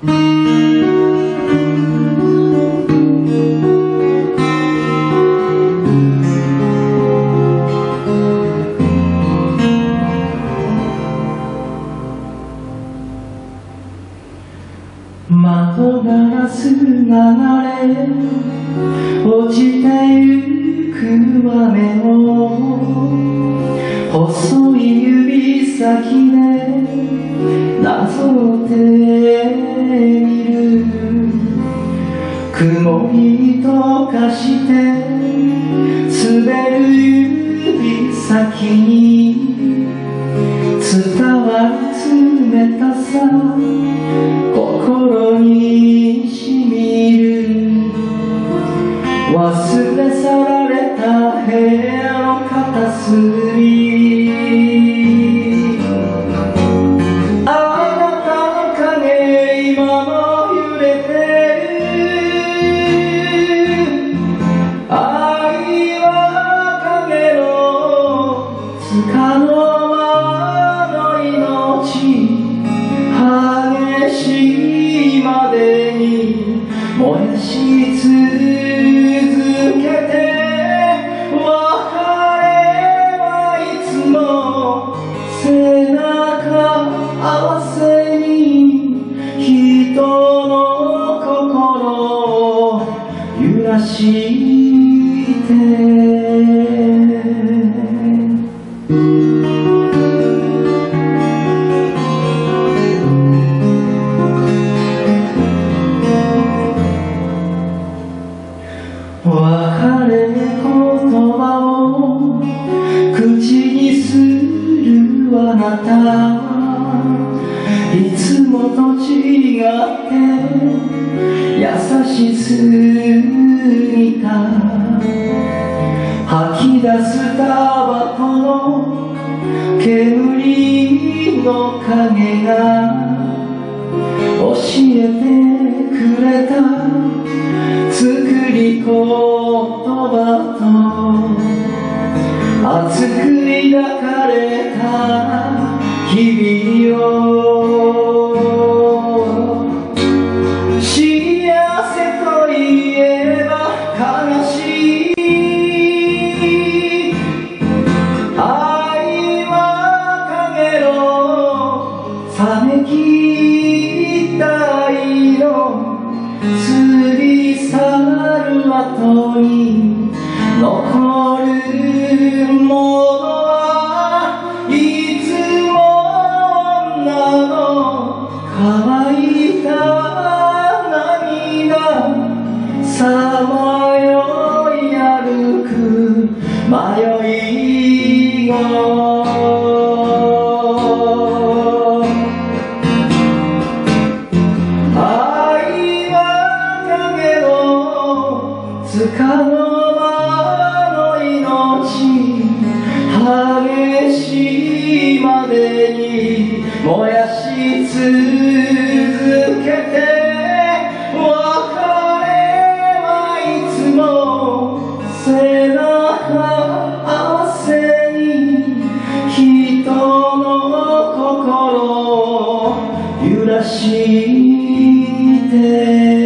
窓ガラス流れ落ちてゆく雨を細い指先でなぞってみる。曇りと化して滑る指先に伝わる冷たさ心にしみる。忘れ去られた部屋の片隅、あなたの影今も揺れてる。愛は影の束の間の命、激しいまでに燃やし続けて、別れはいつも背中合わせに人の心を揺らして別れ言葉を口にするあなたはいつもと違って優しすぎた。吐き出すタバコの煙の影が教えてくれた作り言葉と熱く抱かれた日々を幸せといえば悲しい。愛は影の冷めきった愛の過ぎ去る後に残るものはいつも女の乾いた涙、さまよい歩く迷い子。束の間の命、激しいまでに燃やし続けて、別れはいつも背中合わせに人の心を揺らして